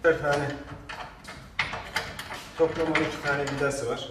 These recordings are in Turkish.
4 tane, toplam 12 tane vidası var.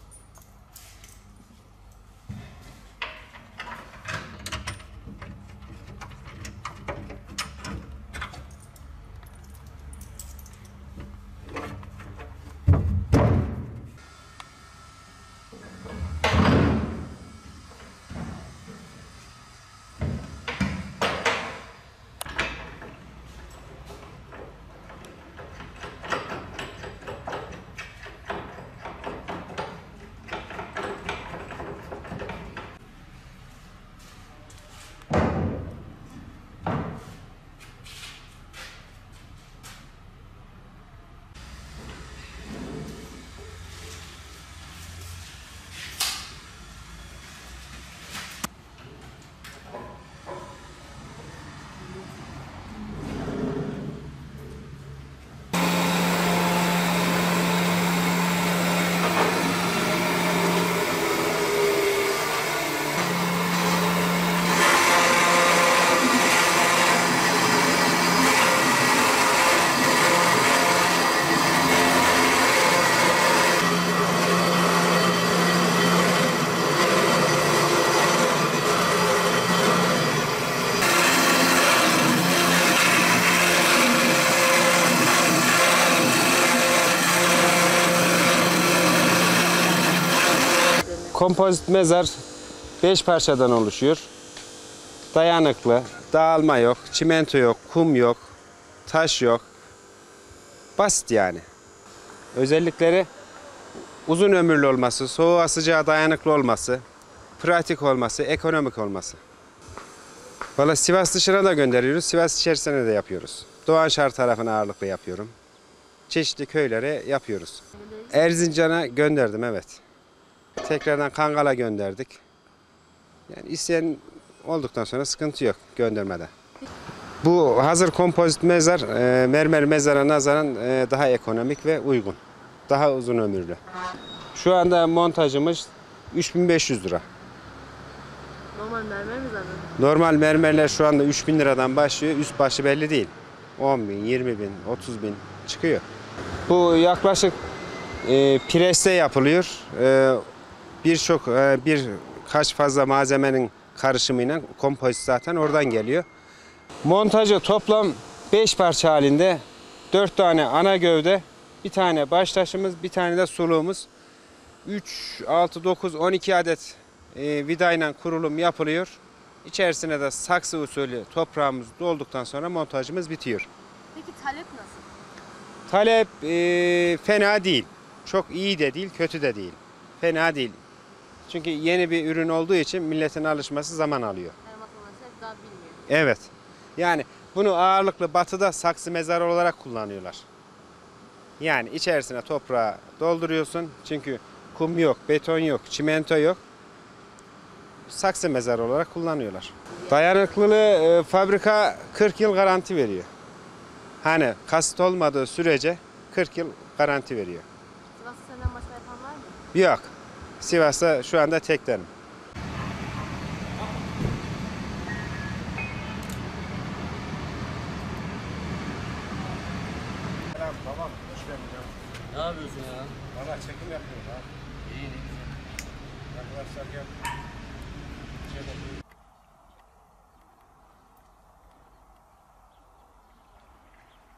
Kompozit mezar 5 parçadan oluşuyor. Dayanıklı, dağılma yok, çimento yok, kum yok, taş yok. Basit yani. Özellikleri uzun ömürlü olması, soğuğa sıcağa dayanıklı olması, pratik olması, ekonomik olması. Valla Sivas dışına da gönderiyoruz, Sivas içerisine de yapıyoruz. Doğanşehir tarafına ağırlıklı yapıyorum. Çeşitli köylere yapıyoruz. Erzincan'a gönderdim, evet. Tekrardan Kangal'a gönderdik. Yani isteyen olduktan sonra sıkıntı yok göndermede. Bu hazır kompozit mezar mermer mezara nazaran daha ekonomik ve uygun. Daha uzun ömürlü. Şu anda montajımız 3.500 lira. Normal mermer mi zaten? Normal mermerler şu anda 3.000 liradan başlıyor. Üst başı belli değil. 10.000, 20.000, 30.000 çıkıyor. Bu yaklaşık preste yapılıyor. Birkaç fazla malzemenin karışımıyla kompozit zaten oradan geliyor. Montajı toplam 5 parça halinde 4 tane ana gövde, bir tane baş taşımız, bir tane de suluğumuz. 3, 6, 9, 12 adet vidayla kurulum yapılıyor. İçerisine de saksı usulü toprağımız dolduktan sonra montajımız bitiyor. Peki talep nasıl? Talep fena değil. Çok iyi de değil, kötü de değil. Fena değil. Çünkü yeni bir ürün olduğu için milletin alışması zaman alıyor. Her vatandaş daha bilmiyor. Evet. Yani bunu ağırlıklı batıda saksı mezarı olarak kullanıyorlar. Yani içerisine toprağı dolduruyorsun. Çünkü kum yok, beton yok, çimento yok. Saksı mezarı olarak kullanıyorlar. Dayanıklılığı fabrika 40 yıl garanti veriyor. Hani kasıt olmadığı sürece 40 yıl garanti veriyor. Sivas'ta senden başka yapan var mı? Yok. Sivas'ta şu anda teklerim. Selam babam, hoş geldin ya. Ne yapıyorsun ya? Valla çekim yapıyoruz abi. İyi, ne güzel. Arkadaşlar gel.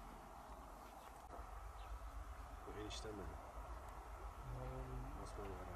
Bu eniştem benim. Osman var.